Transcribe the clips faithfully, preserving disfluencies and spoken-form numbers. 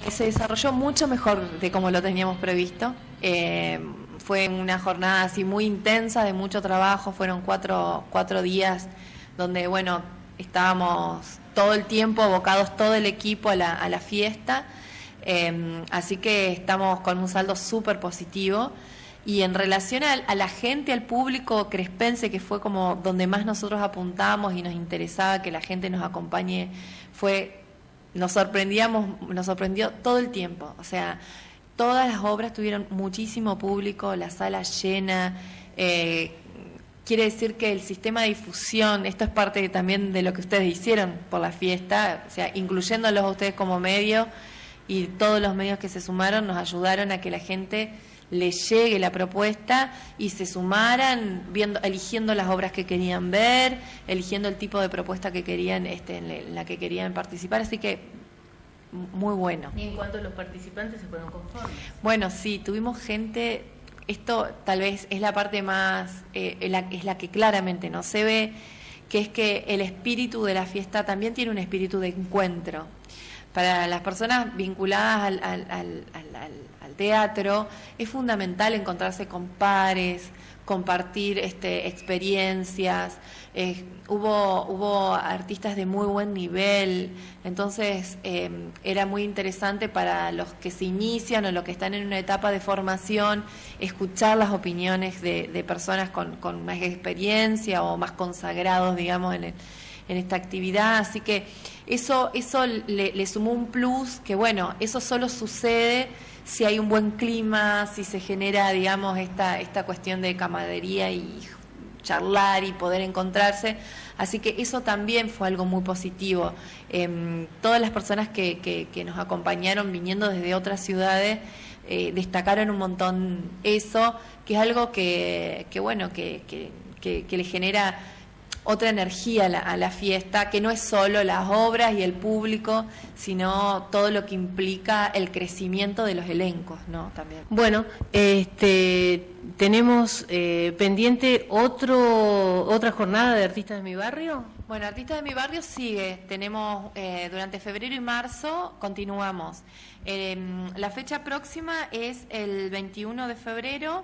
Se desarrolló mucho mejor de como lo teníamos previsto. Eh, fue una jornada así muy intensa, de mucho trabajo. Fueron cuatro, cuatro días donde, bueno, estábamos todo el tiempo abocados, todo el equipo a la, a la fiesta. Eh, así que estamos con un saldo súper positivo. Y en relación a, a la gente, al público crespense, que fue como donde más nosotros apuntamos y nos interesaba que la gente nos acompañe, fue, nos sorprendíamos, nos sorprendió todo el tiempo. O sea, todas las obras tuvieron muchísimo público, la sala llena. Eh, quiere decir que el sistema de difusión, esto es parte de, también de lo que ustedes hicieron por la fiesta, o sea, incluyéndolos a ustedes como medio, y todos los medios que se sumaron nos ayudaron a que la gente le llegue la propuesta y se sumaran viendo, eligiendo las obras que querían ver, eligiendo el tipo de propuesta que querían, este, en la que querían participar, así que muy bueno. ¿Y en cuanto a los participantes se fueron conformes? Bueno, sí, tuvimos gente, esto tal vez es la parte más, eh, la, es la que claramente no se ve, que es que el espíritu de la fiesta también tiene un espíritu de encuentro. Para las personas vinculadas al, al, al, al, al teatro es fundamental encontrarse con pares, compartir este, experiencias. Eh, hubo, hubo artistas de muy buen nivel, entonces eh, era muy interesante para los que se inician o los que están en una etapa de formación escuchar las opiniones de, de personas con, con más experiencia o más consagrados, digamos, en el en esta actividad, así que eso, eso le, le sumó un plus, que bueno, eso solo sucede si hay un buen clima, si se genera, digamos, esta, esta cuestión de camaradería y charlar y poder encontrarse, así que eso también fue algo muy positivo. Eh, todas las personas que, que, que nos acompañaron viniendo desde otras ciudades eh, destacaron un montón eso, que es algo que, que bueno, que, que, que, que le genera otra energía a la, a la fiesta, que no es solo las obras y el público, sino todo lo que implica el crecimiento de los elencos, ¿no? También. Bueno, este, tenemos eh, pendiente otro otra jornada de Artistas de mi Barrio. Bueno, Artistas de mi Barrio sigue, tenemos eh, durante febrero y marzo, continuamos. Eh, la fecha próxima es el veintiuno de febrero,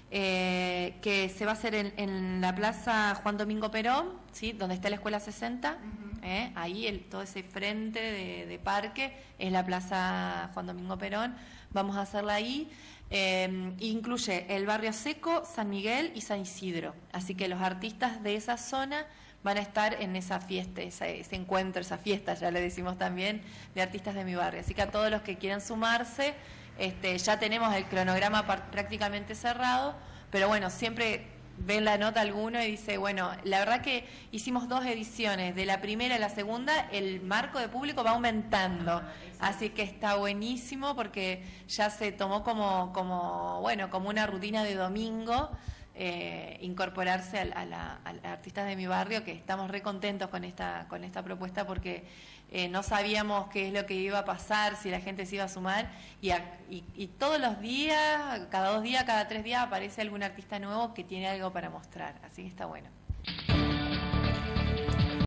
Eh, que se va a hacer en, en la Plaza Juan Domingo Perón, ¿sí? Donde está la Escuela sesenta, uh-huh. eh, ahí el, todo ese frente de, de parque es la Plaza Juan Domingo Perón, vamos a hacerla ahí, eh, incluye el Barrio Seco, San Miguel y San Isidro, así que los artistas de esa zona van a estar en esa fiesta, esa, ese encuentro, esa fiesta, ya le decimos también, de Artistas de mi Barrio, así que a todos los que quieran sumarse, Este, ya tenemos el cronograma prácticamente cerrado, pero bueno, siempre ven la nota alguno y dice, bueno, la verdad que hicimos dos ediciones, de la primera a la segunda, el marco de público va aumentando, así que está buenísimo porque ya se tomó como, como bueno, como una rutina de domingo, eh, incorporarse a, a, la, a la Artistas de mi Barrio, que estamos re contentos con esta, con esta propuesta porque eh, no sabíamos qué es lo que iba a pasar, si la gente se iba a sumar, y, a, y, y todos los días, cada dos días, cada tres días aparece algún artista nuevo que tiene algo para mostrar, así que está bueno.